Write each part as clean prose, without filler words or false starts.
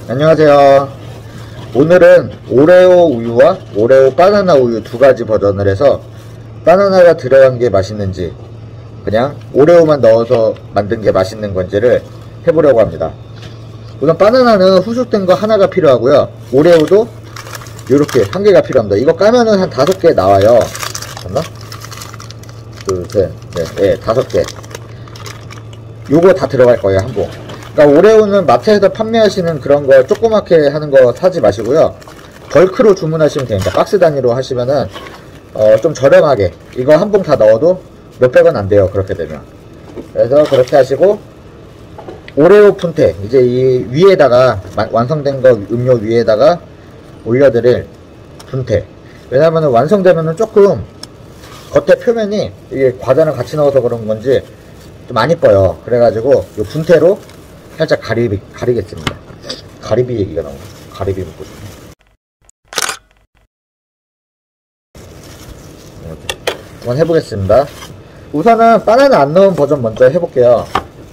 안녕하세요. 오늘은 오레오 우유와 오레오 바나나 우유 두 가지 버전을 해서 바나나가 들어간 게 맛있는지 그냥 오레오만 넣어서 만든 게 맛있는 건지를 해보려고 합니다. 우선 바나나는 후숙된 거 하나가 필요하고요. 오레오도 이렇게 한 개가 필요합니다. 이거 까면은 한 5개 나와요. 맞나? 둘, 셋, 넷, 5개. 요거 다 들어갈 거예요, 한 봉. 그러니까 오레오는 마트에서 판매하시는 그런 거 조그맣게 하는 거 사지 마시고요. 벌크로 주문하시면 됩니다. 박스 단위로 하시면은 좀 저렴하게 이거 한 봉 다 넣어도 몇백원 안 돼요. 그렇게 되면. 그래서 그렇게 하시고 오레오 푼테 이제 이 위에다가 완성된 거 음료 위에다가 올려드릴 푼테. 왜냐면은 완성되면은 조금 겉에 표면이 이게 과자랑 같이 넣어서 그런 건지 좀 안 이뻐요. 그래가지고 이 푼테로 살짝 가리겠습니다. 가리비 얘기가 나오네. 가리비 먹고 싶네. 이렇게 한번 해보겠습니다. 우선은 바나나 안 넣은 버전 먼저 해볼게요.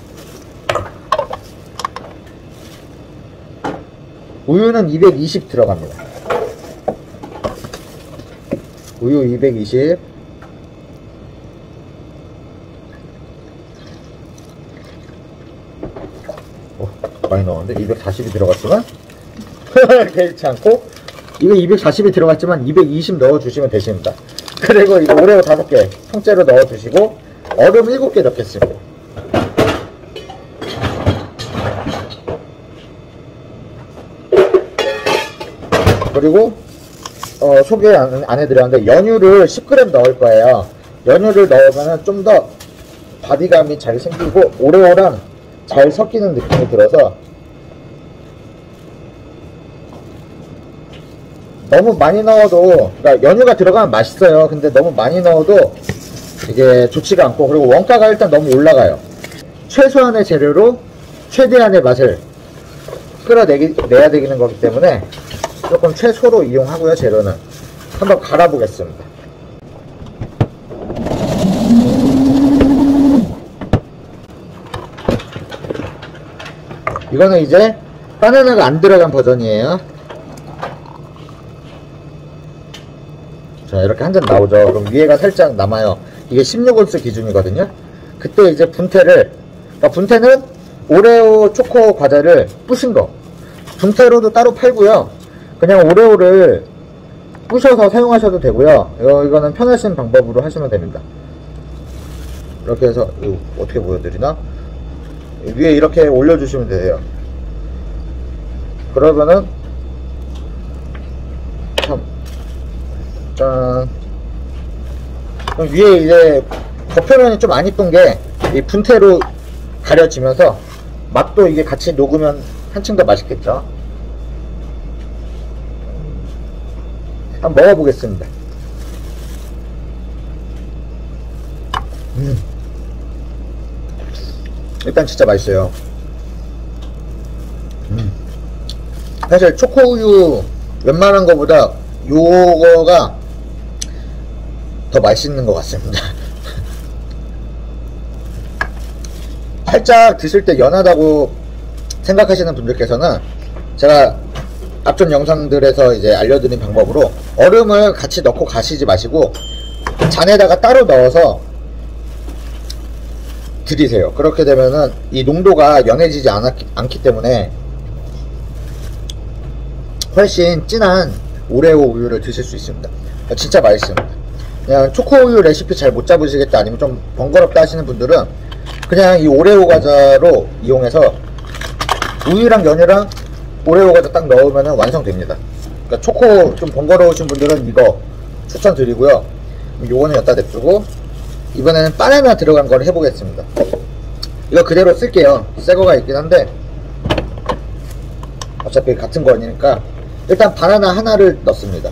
우유는 220 들어갑니다. 우유 220. 많이 넣었는데 240이 들어갔지만 개의치 않고 이거 240이 들어갔지만 220 넣어주시면 되십니다. 그리고 이거 오레오 5개 통째로 넣어주시고 얼음 7개 넣겠습니다. 그리고 소개 안 해드렸는데 연유를 10g 넣을 거예요. 연유를 넣으면 좀 더 바디감이 잘 생기고 오레오랑 잘 섞이는 느낌이 들어서 너무 많이 넣어도 그러니까 연유가 들어가면 맛있어요. 근데 너무 많이 넣어도 이게 좋지가 않고 그리고 원가가 일단 너무 올라가요. 최소한의 재료로 최대한의 맛을 끌어내야 되는 거기 때문에 조금 최소로 이용하고요. 재료는 한번 갈아 보겠습니다. 이거는 이제 바나나가 안 들어간 버전이에요. 자, 이렇게 한 잔 나오죠. 그럼 위에가 살짝 남아요. 이게 16온스 기준이거든요. 그때 이제 분태를, 그러니까 분태는 오레오 초코 과자를 부신 거. 분태로도 따로 팔고요. 그냥 오레오를 부셔서 사용하셔도 되고요. 이거는 편하신 방법으로 하시면 됩니다. 이렇게 해서, 어떻게 보여드리나? 위에 이렇게 올려주시면 돼요. 그러면은 짠. 그럼 위에 이제 겉표면이 좀 안 이쁜 게 이 분태로 가려지면서 맛도 이게 같이 녹으면 한층 더 맛있겠죠. 한번 먹어보겠습니다. 일단 진짜 맛있어요. 사실 초코우유 웬만한 거보다 요거가 더 맛있는 것 같습니다. 살짝 드실 때 연하다고 생각하시는 분들께서는 제가 앞전 영상들에서 이제 알려드린 방법으로 얼음을 같이 넣고 가시지 마시고 잔에다가 따로 넣어서 드리세요. 그렇게 되면은 이 농도가 연해지지 않기 때문에 훨씬 진한 오레오 우유를 드실 수 있습니다. 진짜 맛있습니다. 그냥 초코우유 레시피 잘 못 잡으시겠다 아니면 좀 번거롭다 하시는 분들은 그냥 이 오레오 과자로 이용해서 우유랑 연유랑 오레오 과자 딱 넣으면 완성됩니다. 그러니까 초코 좀 번거로우신 분들은 이거 추천드리고요. 요거는 여기다 냅두고 이번에는 바나나 들어간 걸 해보겠습니다. 이거 그대로 쓸게요. 새거가 있긴 한데 어차피 같은 거니까 일단 바나나 하나를 넣습니다.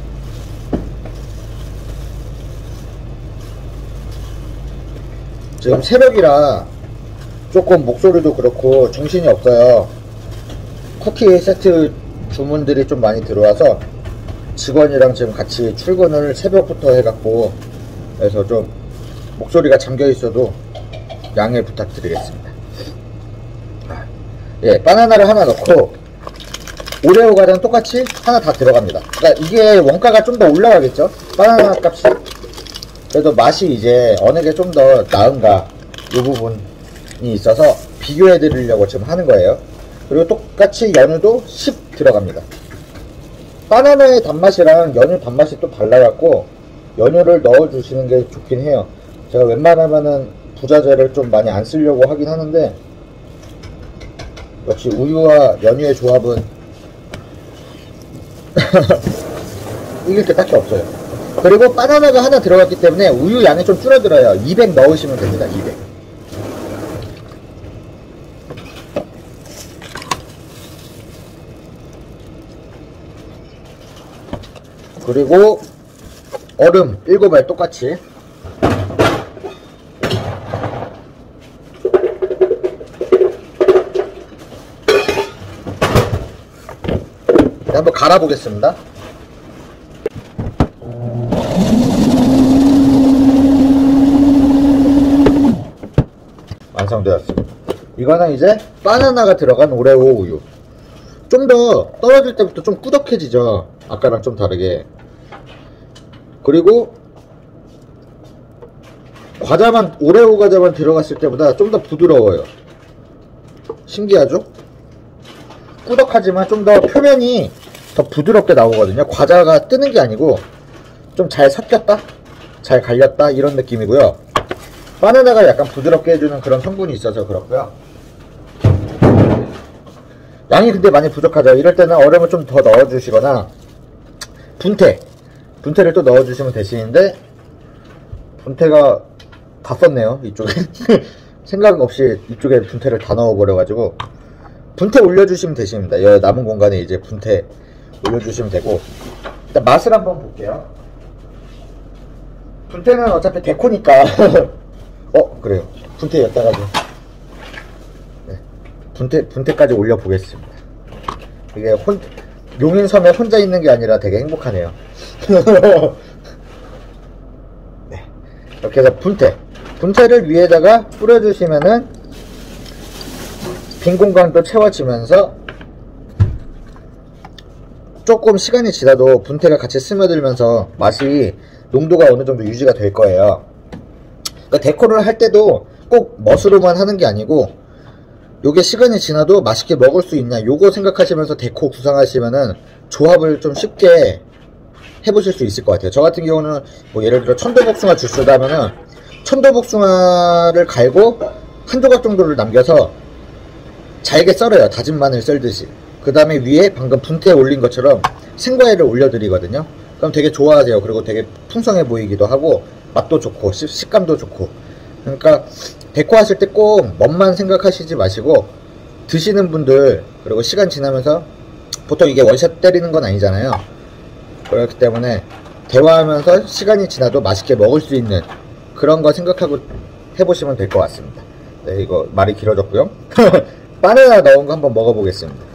지금 새벽이라 조금 목소리도 그렇고 정신이 없어요. 쿠키 세트 주문들이 좀 많이 들어와서 직원이랑 지금 같이 출근을 새벽부터 해갖고 그래서 좀 목소리가 잠겨 있어도 양해 부탁드리겠습니다. 예, 바나나를 하나 넣고 오레오 과자는 똑같이 하나 다 들어갑니다. 그러니까 이게 원가가 좀 더 올라가겠죠. 바나나 값이. 그래도 맛이 이제 어느 게 좀 더 나은가 이 부분이 있어서 비교해 드리려고 지금 하는 거예요. 그리고 똑같이 연유도 10 들어갑니다. 바나나의 단맛이랑 연유 단맛이 또 달라갖고 연유를 넣어 주시는 게 좋긴 해요. 제가 웬만하면은 부자재를 좀 많이 안 쓰려고 하긴 하는데 역시 우유와 연유의 조합은 이길 게 딱히 없어요. 그리고 바나나가 하나 들어갔기 때문에 우유 양이 좀 줄어들어요. 200 넣으시면 됩니다. 200. 그리고 얼음 7알 똑같이. 한번 갈아 보겠습니다. 완성되었습니다. 이거는 이제 바나나가 들어간 오레오 우유. 좀 더 떨어질 때부터 좀 꾸덕해지죠. 아까랑 좀 다르게. 그리고 과자만, 오레오 과자만 들어갔을 때보다 좀 더 부드러워요. 신기하죠? 꾸덕하지만 좀 더 표면이 더 부드럽게 나오거든요. 과자가 뜨는 게 아니고 좀 잘 섞였다? 잘 갈렸다? 이런 느낌이고요. 바나나가 약간 부드럽게 해주는 그런 성분이 있어서 그렇고요. 양이 근데 많이 부족하죠. 이럴 때는 얼음을 좀 더 넣어주시거나 분태를 또 넣어주시면 되시는데 분태가 다 썼네요. 이쪽에 생각 없이 이쪽에 분태를 다 넣어버려가지고 분태 올려주시면 되십니다. 여기 남은 공간에 이제 분태 올려주시면 되고, 일단 맛을 한번 볼게요. 분태는 어차피 데코니까 그래요. 분태 였다가도 네, 분태까지 올려보겠습니다. 이게 용인섬에 혼자 있는 게 아니라 되게 행복하네요. 네, 이렇게 해서 분태를 위에다가 뿌려주시면은 빈 공간도 채워지면서 조금 시간이 지나도 분태가 같이 스며들면서 맛이 농도가 어느 정도 유지가 될 거예요. 그러니까 데코를 할 때도 꼭 멋으로만 하는 게 아니고 요게 시간이 지나도 맛있게 먹을 수 있냐 요거 생각하시면서 데코 구상하시면은 조합을 좀 쉽게 해보실 수 있을 것 같아요. 저 같은 경우는 뭐 예를 들어 천도복숭아 주스다 하면은 천도복숭아를 갈고 한 조각 정도를 남겨서 잘게 썰어요. 다진 마늘 썰듯이. 그 다음에 위에 방금 분태에 올린 것처럼 생과일을 올려드리거든요. 그럼 되게 좋아하세요. 그리고 되게 풍성해 보이기도 하고 맛도 좋고 식감도 좋고. 그러니까 데코 하실 때 꼭 멋만 생각하시지 마시고 드시는 분들, 그리고 시간 지나면서 보통 이게 원샷 때리는 건 아니잖아요. 그렇기 때문에 대화하면서 시간이 지나도 맛있게 먹을 수 있는 그런 거 생각하고 해보시면 될 것 같습니다. 네, 이거 말이 길어졌고요. 바나나 넣은 거 한번 먹어보겠습니다.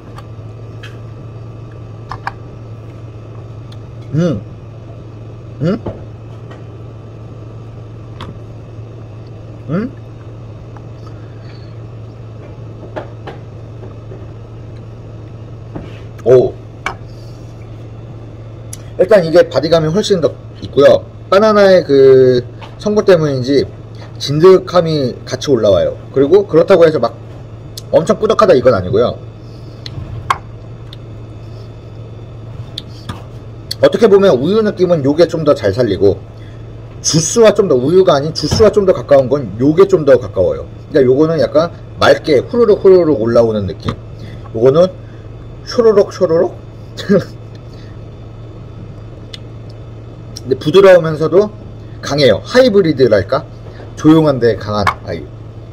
오, 일단 이게 바디감이 훨씬 더 있고요. 바나나의 그 성분 때문인지 진득함이 같이 올라와요. 그리고 그렇다고 해서 막 엄청 꾸덕하다 이건 아니고요. 어떻게 보면 우유 느낌은 요게 좀 더 잘 살리고, 주스와 좀 더, 우유가 아닌 주스와 좀 더 가까운 건 요게 좀 더 가까워요. 그러니까 요거는 약간 맑게 후루룩 후루룩 올라오는 느낌, 요거는 쇼로록 쇼로록 근데 부드러우면서도 강해요. 하이브리드랄까? 조용한데 강한 아이.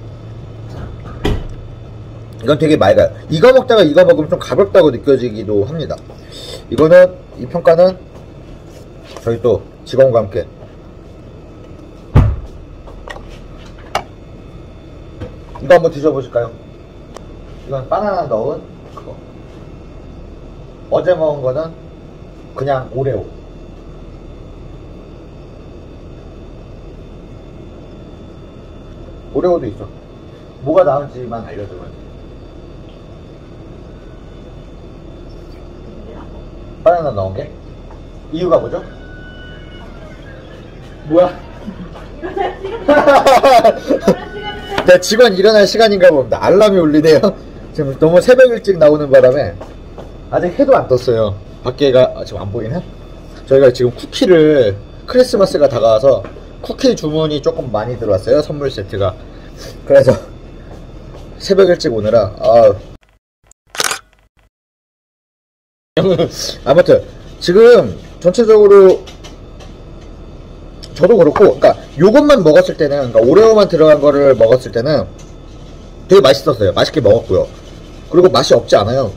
이건 되게 맑아요. 이거 먹다가 이거 먹으면 좀 가볍다고 느껴지기도 합니다. 이거는, 이 평가는 저희 또 직원과 함께 이거 한번 드셔보실까요? 이건 바나나 넣은 그거. 어제 먹은 거는 그냥 오레오. 오레오도 있어. 뭐가 나은지만 알려주면 돼. 바나나 넣은 게? 이유가 뭐죠? 뭐야? 네, 직원 일어날 시간인가 봅니다. 알람이 울리네요. 지금 너무 새벽 일찍 나오는 바람에 아직 해도 안 떴어요. 밖에가 지금 안 보이나? 저희가 지금 쿠키를, 크리스마스가 다가와서 쿠키 주문이 조금 많이 들어왔어요. 선물 세트가. 그래서 새벽 일찍 오느라 아무튼 지금 전체적으로 저도 그렇고, 그러니까 요것만 먹었을 때는, 그러니까 오레오만 들어간 거를 먹었을 때는 되게 맛있었어요. 맛있게 먹었고요. 그리고 맛이 없지 않아요.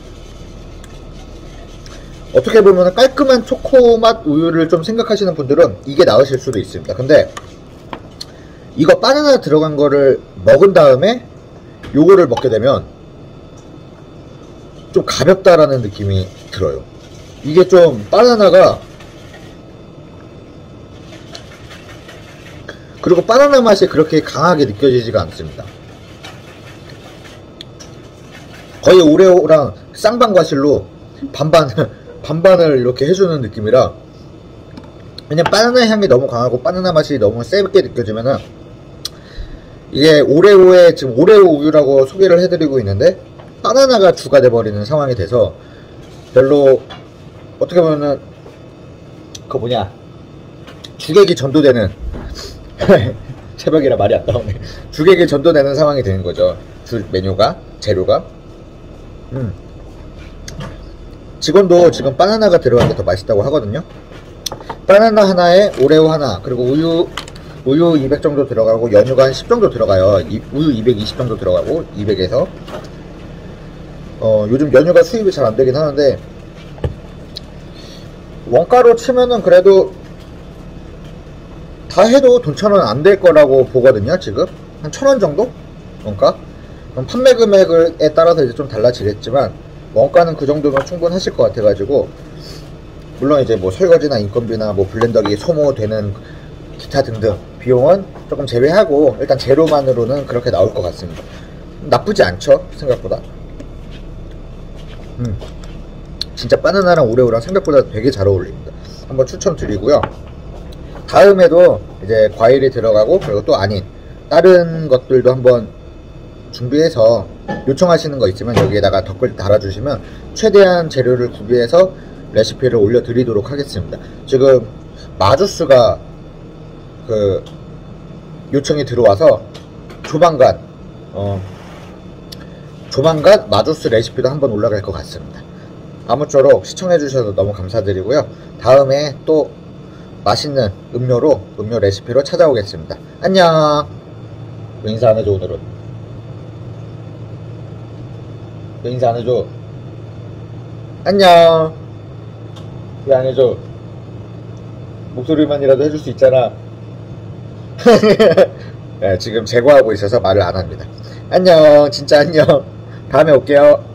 어떻게 보면 깔끔한 초코맛 우유를 좀 생각하시는 분들은 이게 나으실 수도 있습니다. 근데 이거 바나나 들어간 거를 먹은 다음에 요거를 먹게 되면 좀 가볍다라는 느낌이 들어요. 이게 좀 바나나가, 그리고 바나나 맛이 그렇게 강하게 느껴지지가 않습니다. 거의 오레오랑 쌍방과실로 반반을 이렇게 해주는 느낌이라, 그냥 바나나 향이 너무 강하고 바나나 맛이 너무 세게 느껴지면은, 이게 오레오의, 지금 오레오 우유라고 소개를 해드리고 있는데 바나나가 주가 돼버리는 상황이 돼서 별로, 어떻게 보면은 그 뭐냐, 주객이 전도되는 새벽이라 말이 안 나오네. 주객이 전도되는 상황이 되는 거죠. 주 메뉴가, 재료가. 직원도 지금 바나나가 들어간 게 더 맛있다고 하거든요. 바나나 하나에 오레오 하나, 그리고 우유 200 정도 들어가고 연유가 한 10 정도 들어가요. 우유 220 정도 들어가고 200에서 요즘 연유가 수입이 잘 안되긴 하는데, 원가로 치면은 그래도 다 해도 돈 1,000원 안 될 거라고 보거든요. 지금 한 1,000원 정도 원가. 그럼 판매 금액에 따라서 이제 좀 달라지겠지만 원가는 그 정도면 충분하실 것 같아가지고, 물론 이제 뭐 설거지나 인건비나 뭐 블렌더기 소모되는 기타 등등 비용은 조금 제외하고 일단 재료만으로는 그렇게 나올 것 같습니다. 나쁘지 않죠, 생각보다. 진짜 바나나랑 오레오랑 생각보다 되게 잘 어울립니다. 한번 추천드리고요. 다음에도 이제 과일이 들어가고, 그리고 또 아닌 다른 것들도 한번 준비해서 요청하시는 거 있으면 여기에다가 댓글 달아주시면 최대한 재료를 구비해서 레시피를 올려드리도록 하겠습니다. 지금 마주스가 그 요청이 들어와서 조만간 마주스 레시피도 한번 올라갈 것 같습니다. 아무쪼록 시청해주셔서 너무 감사드리고요. 다음에 또 맛있는 음료 레시피로 찾아오겠습니다. 안녕. 왜 인사 안 해줘 오늘은? 왜 인사 안 해줘? 안녕. 왜 안 해줘? 목소리만이라도 해줄 수 있잖아. 네, 지금 제거하고 있어서 말을 안 합니다. 안녕. 진짜 안녕. 다음에 올게요.